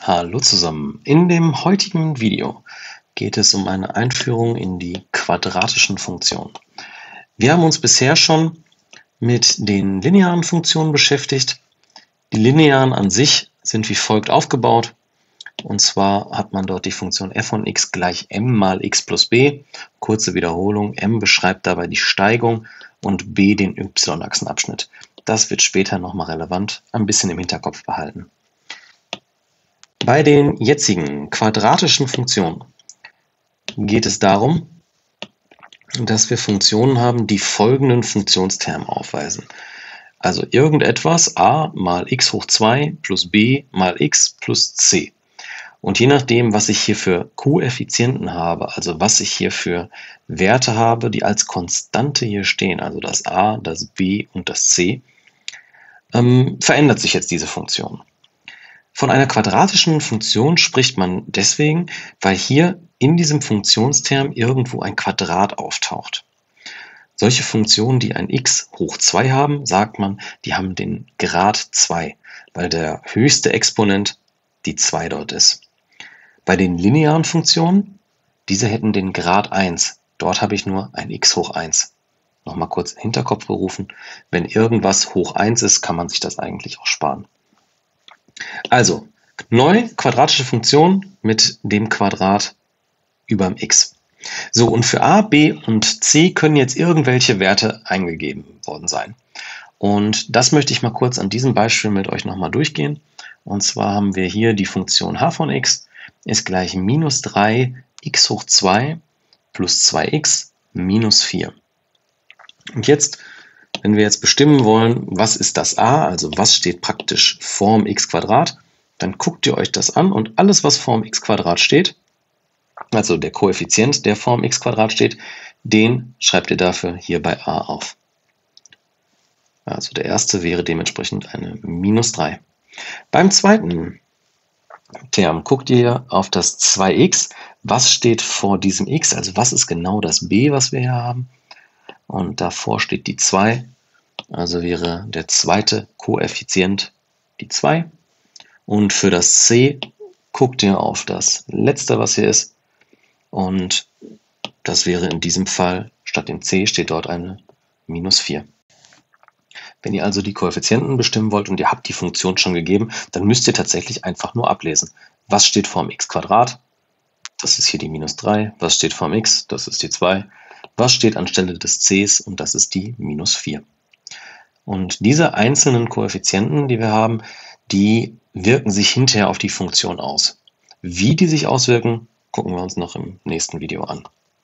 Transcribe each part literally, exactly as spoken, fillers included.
Hallo zusammen, in dem heutigen Video geht es um eine Einführung in die quadratischen Funktionen. Wir haben uns bisher schon mit den linearen Funktionen beschäftigt. Die linearen an sich sind wie folgt aufgebaut. Und zwar hat man dort die Funktion f von x gleich m mal x plus b. Kurze Wiederholung, m beschreibt dabei die Steigung und b den y-Achsenabschnitt. Das wird später nochmal relevant, ein bisschen im Hinterkopf behalten. Bei den jetzigen quadratischen Funktionen geht es darum, dass wir Funktionen haben, die folgenden Funktionsterme aufweisen. Also irgendetwas a mal x hoch zwei plus b mal x plus c. Und je nachdem, was ich hier für Koeffizienten habe, also was ich hier für Werte habe, die als Konstante hier stehen, also das a, das b und das c, ähm, verändert sich jetzt diese Funktion. Von einer quadratischen Funktion spricht man deswegen, weil hier in diesem Funktionsterm irgendwo ein Quadrat auftaucht. Solche Funktionen, die ein x hoch zwei haben, sagt man, die haben den Grad zwei, weil der höchste Exponent die zwei dort ist. Bei den linearen Funktionen, diese hätten den Grad eins. Dort habe ich nur ein x hoch eins. Nochmal kurz in den Hinterkopf gerufen, wenn irgendwas hoch eins ist, kann man sich das eigentlich auch sparen. Also, neu quadratische Funktion mit dem Quadrat über dem x. So, und für a, b und c können jetzt irgendwelche Werte eingegeben worden sein. Und das möchte ich mal kurz an diesem Beispiel mit euch nochmal durchgehen. Und zwar haben wir hier die Funktion h von x ist gleich minus drei x hoch zwei plus zwei x minus vier. Und jetzt, wenn wir jetzt bestimmen wollen, was ist das a, also was steht praktisch vorm x-Quadrat, dann guckt ihr euch das an und alles, was vorm x-Quadrat steht, also der Koeffizient, der vorm x-Quadrat steht, den schreibt ihr dafür hier bei a auf. Also der erste wäre dementsprechend eine minus drei. Beim zweiten Term guckt ihr auf das zwei x. Was steht vor diesem x? Also was ist genau das b, was wir hier haben? Und davor steht die zwei. Also wäre der zweite Koeffizient die zwei. Und für das c guckt ihr auf das letzte, was hier ist. Und das wäre in diesem Fall, statt dem c steht dort eine minus vier. Wenn ihr also die Koeffizienten bestimmen wollt und ihr habt die Funktion schon gegeben, dann müsst ihr tatsächlich einfach nur ablesen. Was steht vorm x-Quadrat? Das ist hier die minus drei. Was steht vorm x? Das ist die zwei. Was steht anstelle des c's? Und das ist die minus vier. Und diese einzelnen Koeffizienten, die wir haben, die wirken sich hinterher auf die Funktion aus. Wie die sich auswirken, gucken wir uns noch im nächsten Video an.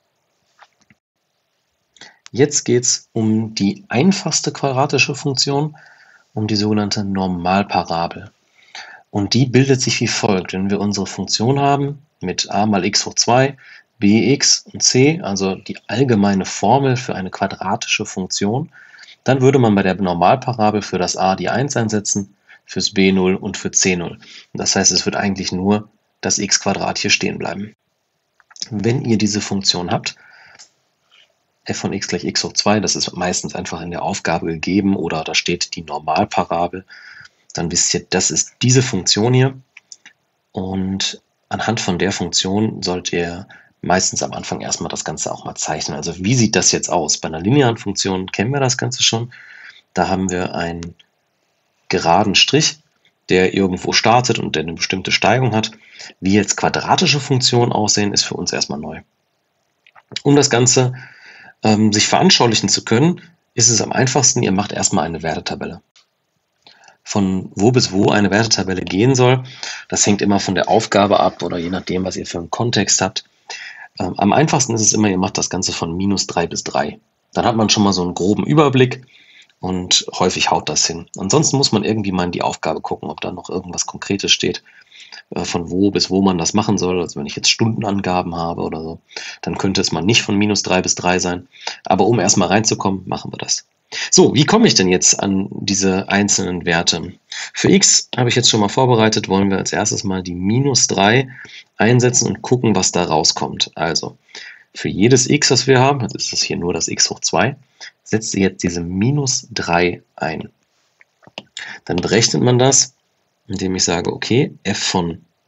Jetzt geht es um die einfachste quadratische Funktion, um die sogenannte Normalparabel. Und die bildet sich wie folgt. Wenn wir unsere Funktion haben mit a mal x hoch zwei, bx und c, also die allgemeine Formel für eine quadratische Funktion, dann würde man bei der Normalparabel für das a die eins einsetzen, fürs b null und für c null. Das heißt, es wird eigentlich nur das x-Quadrat hier stehen bleiben. Wenn ihr diese Funktion habt, f von x gleich x hoch zwei, das ist meistens einfach in der Aufgabe gegeben oder da steht die Normalparabel, dann wisst ihr, das ist diese Funktion hier. Und anhand von der Funktion sollt ihr meistens am Anfang erstmal das Ganze auch mal zeichnen. Also wie sieht das jetzt aus? Bei einer linearen Funktion kennen wir das Ganze schon. Da haben wir einen geraden Strich, der irgendwo startet und der eine bestimmte Steigung hat. Wie jetzt quadratische Funktionen aussehen, ist für uns erstmal neu. Um das Ganze ähm, sich veranschaulichen zu können, ist es am einfachsten, ihr macht erstmal eine Wertetabelle. Von wo bis wo eine Wertetabelle gehen soll, das hängt immer von der Aufgabe ab oder je nachdem, was ihr für einen Kontext habt. Ähm, am einfachsten ist es immer, ihr macht das Ganze von minus drei bis drei. Dann hat man schon mal so einen groben Überblick. Und häufig haut das hin. Ansonsten muss man irgendwie mal in die Aufgabe gucken, ob da noch irgendwas Konkretes steht, von wo bis wo man das machen soll. Also wenn ich jetzt Stundenangaben habe oder so, dann könnte es mal nicht von minus drei bis drei sein. Aber um erstmal reinzukommen, machen wir das. So, wie komme ich denn jetzt an diese einzelnen Werte? Für x habe ich jetzt schon mal vorbereitet, wollen wir als erstes mal die minus drei einsetzen und gucken, was da rauskommt. Also für jedes x, das wir haben, das ist das hier nur das x hoch zwei, setzt ihr jetzt diese minus drei ein. Dann berechnet man das, indem ich sage, okay, f von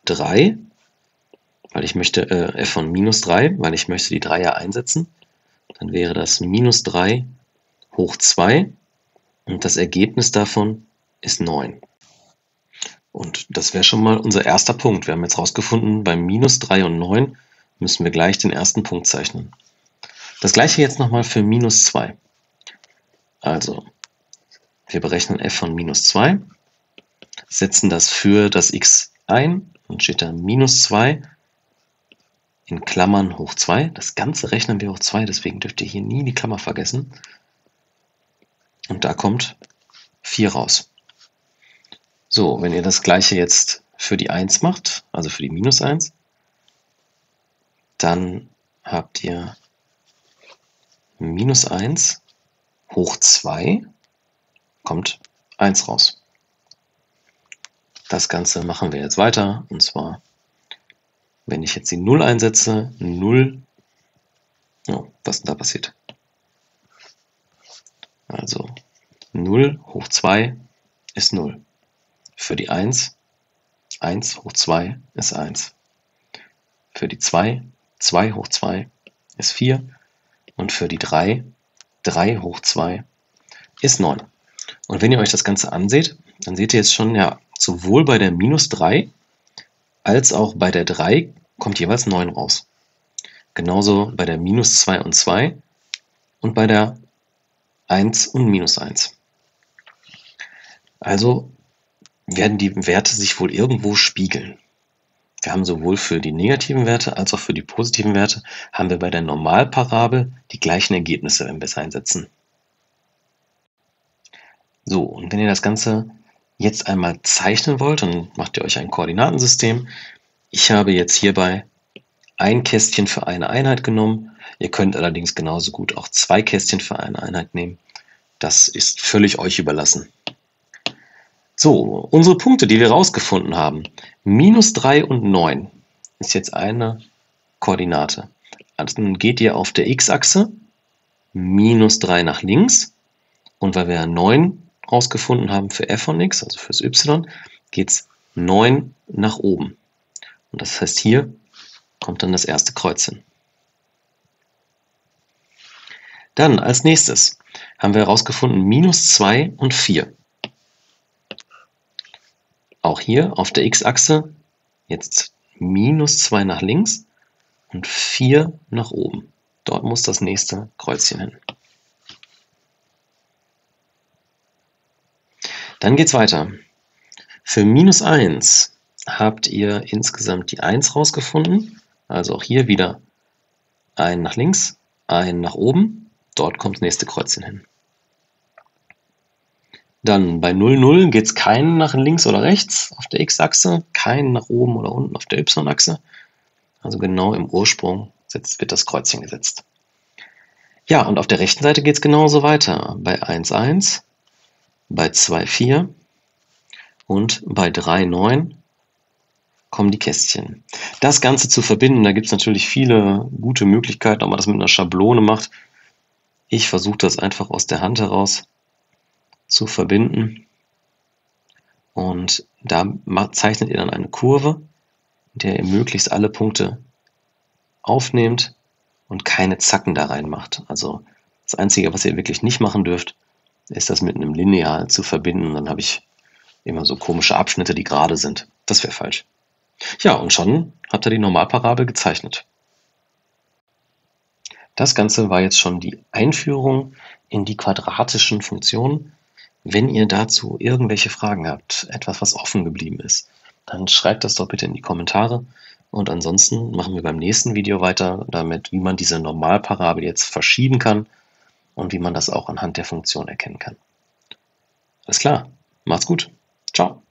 drei, weil ich möchte äh, f von minus drei, weil ich möchte die drei ja einsetzen. Dann wäre das minus drei hoch zwei und das Ergebnis davon ist neun. Und das wäre schon mal unser erster Punkt. Wir haben jetzt herausgefunden, bei minus drei und neun müssen wir gleich den ersten Punkt zeichnen. Das gleiche jetzt nochmal für minus zwei. Also, wir berechnen f von minus zwei, setzen das für das x ein und steht da minus zwei in Klammern hoch zwei. Das Ganze rechnen wir hoch zwei, deswegen dürft ihr hier nie die Klammer vergessen. Und da kommt vier raus. So, wenn ihr das gleiche jetzt für die eins macht, also für die minus eins, dann habt ihr minus eins hoch zwei, kommt eins raus. Das Ganze machen wir jetzt weiter, und zwar, wenn ich jetzt die null einsetze, null, oh, was ist denn da passiert? Also null hoch zwei ist null. Für die eins, eins hoch zwei ist eins. Für die zwei, zwei hoch zwei ist vier. Und für die drei, drei hoch zwei ist neun. Und wenn ihr euch das Ganze anseht, dann seht ihr jetzt schon, ja, sowohl bei der minus drei als auch bei der drei kommt jeweils neun raus. Genauso bei der minus zwei und zwei und bei der eins und minus eins. Also werden die Werte sich wohl irgendwo spiegeln. Wir haben sowohl für die negativen Werte als auch für die positiven Werte haben wir bei der Normalparabel die gleichen Ergebnisse, wenn wir es einsetzen. So, und wenn ihr das Ganze jetzt einmal zeichnen wollt, dann macht ihr euch ein Koordinatensystem. Ich habe jetzt hierbei ein Kästchen für eine Einheit genommen. Ihr könnt allerdings genauso gut auch zwei Kästchen für eine Einheit nehmen. Das ist völlig euch überlassen. So, unsere Punkte, die wir rausgefunden haben. minus drei und neun ist jetzt eine Koordinate. Also dann geht ihr auf der x-Achse minus drei nach links. Und weil wir neun rausgefunden haben für f von x, also fürs y, geht es neun nach oben. Und das heißt, hier kommt dann das erste Kreuz hin. Dann als nächstes haben wir herausgefunden minus zwei und vier. Auch hier auf der x-Achse jetzt minus zwei nach links und vier nach oben. Dort muss das nächste Kreuzchen hin. Dann geht es weiter. Für minus eins habt ihr insgesamt die eins rausgefunden. Also auch hier wieder ein nach links, ein nach oben. Dort kommt das nächste Kreuzchen hin. Dann bei null, null geht es keinen nach links oder rechts auf der x-Achse, keinen nach oben oder unten auf der y-Achse. Also genau im Ursprung wird das Kreuzchen gesetzt. Ja, und auf der rechten Seite geht es genauso weiter. Bei eins, eins, bei zwei, vier und bei drei, neun kommen die Kästchen. Das Ganze zu verbinden, da gibt es natürlich viele gute Möglichkeiten, ob man das mit einer Schablone macht. Ich versuche das einfach aus der Hand heraus zu verbinden. Und da zeichnet ihr dann eine Kurve, in der ihr möglichst alle Punkte aufnehmt und keine Zacken da rein macht. Also das Einzige, was ihr wirklich nicht machen dürft, ist das mit einem Lineal zu verbinden. Dann habe ich immer so komische Abschnitte, die gerade sind. Das wäre falsch. Ja, und schon habt ihr die Normalparabel gezeichnet. Das Ganze war jetzt schon die Einführung in die quadratischen Funktionen. Wenn ihr dazu irgendwelche Fragen habt, etwas, was offen geblieben ist, dann schreibt das doch bitte in die Kommentare. Und ansonsten machen wir beim nächsten Video weiter damit, wie man diese Normalparabel jetzt verschieben kann und wie man das auch anhand der Funktion erkennen kann. Alles klar, macht's gut. Ciao.